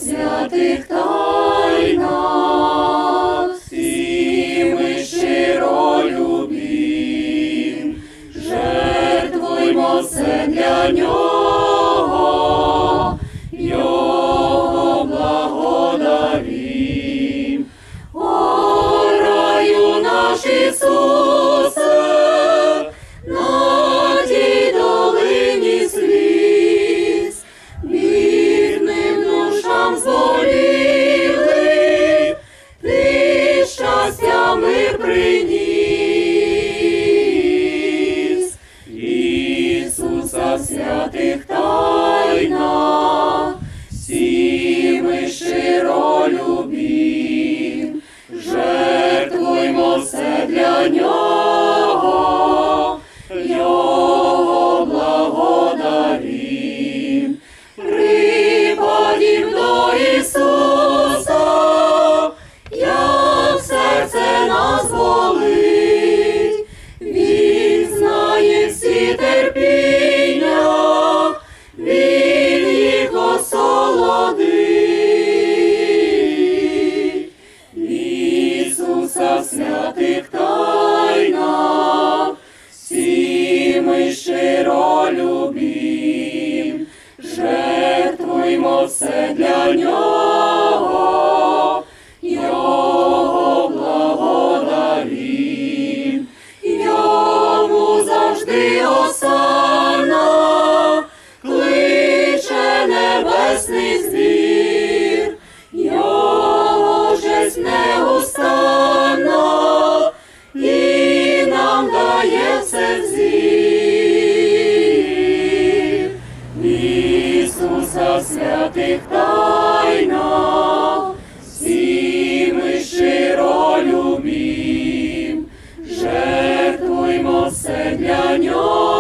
святих тайнах, всі ми щиро любим, жертвуймо все для нього, його благодарим. О, раю наш Ісусе, на тій долині сліз, бідним душам зболілим, ти щастя мир приніс. Ісуса в святих тайнах, всі ми щиро любим, жертвуймо все для нього, його благодарим. Припадім до Ісуса, як серце нас болить, Він знає всі терпіння, Він їх осолодить. Ісуса в святих тайнах, всі ми щиро любим, жертвуймо все для нього, його благодарим. Йому завжди осанна, кличе небесний збір, його жесть неустанна, і нам дає все взір. Ісуса в святих тайнах, всі ми щиро любим, жертвуймо все для нього.